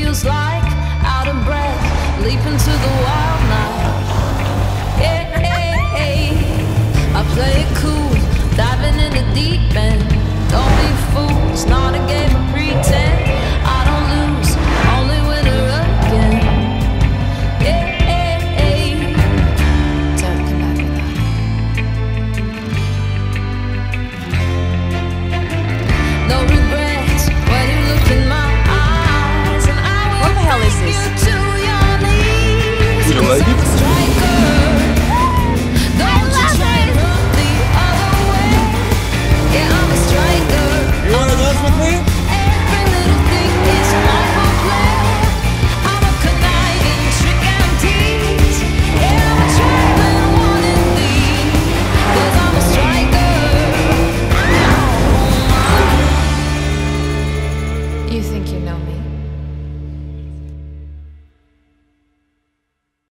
feels like out of breath, leaping to the wild night. Hey, hey, hey. I play it cool, diving in the deep end. Don't be fooled, it's not a game of pretend. I don't lose, only winner again. Hey, hey, hey. Don't come back with that. No regrets when you look in my eyes, and I will. What the hell is this? To your knees. You don't like it? You wanna dance with me? Every little thing is my play. I'm a conniving trick and tease. Yeah, I'm a traveling one in these. 'Cause I'm a striker. You think you know me?